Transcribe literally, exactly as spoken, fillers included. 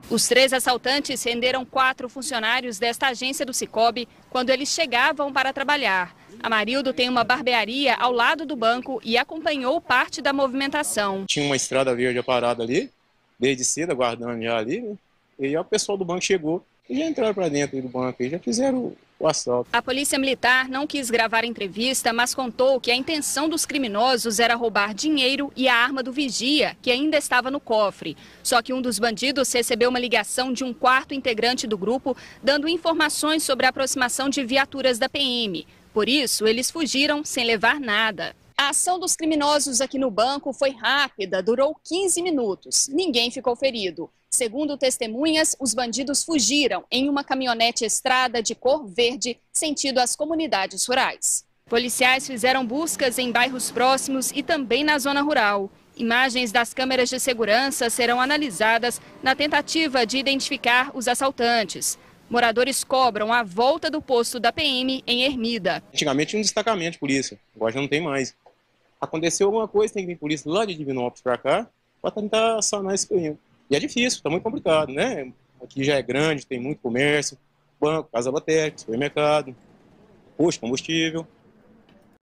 Os três assaltantes renderam quatro funcionários desta agência do Sicoob quando eles chegavam para trabalhar. Amarildo tem uma barbearia ao lado do banco e acompanhou parte da movimentação. Tinha uma estrada verde parada ali, desde cedo, aguardando já ali, né? E aí o pessoal do banco chegou e já entraram para dentro do banco e já fizeram o assalto. A polícia militar não quis gravar a entrevista, mas contou que a intenção dos criminosos era roubar dinheiro e a arma do vigia, que ainda estava no cofre. Só que um dos bandidos recebeu uma ligação de um quarto integrante do grupo, dando informações sobre a aproximação de viaturas da P M. Por isso, eles fugiram sem levar nada. A ação dos criminosos aqui no banco foi rápida, durou quinze minutos. Ninguém ficou ferido. Segundo testemunhas, os bandidos fugiram em uma caminhonete Estrada de cor verde, sentido às comunidades rurais. Policiais fizeram buscas em bairros próximos e também na zona rural. Imagens das câmeras de segurança serão analisadas na tentativa de identificar os assaltantes. Moradores cobram a volta do posto da P M em Ermida. Antigamente tinha um destacamento de polícia, agora já não tem mais. Aconteceu alguma coisa, tem que vir polícia lá de Divinópolis para cá para tentar sanar esse problema. E é difícil, está muito complicado, né? Aqui já é grande, tem muito comércio, banco, casa lotérica, supermercado, posto de combustível.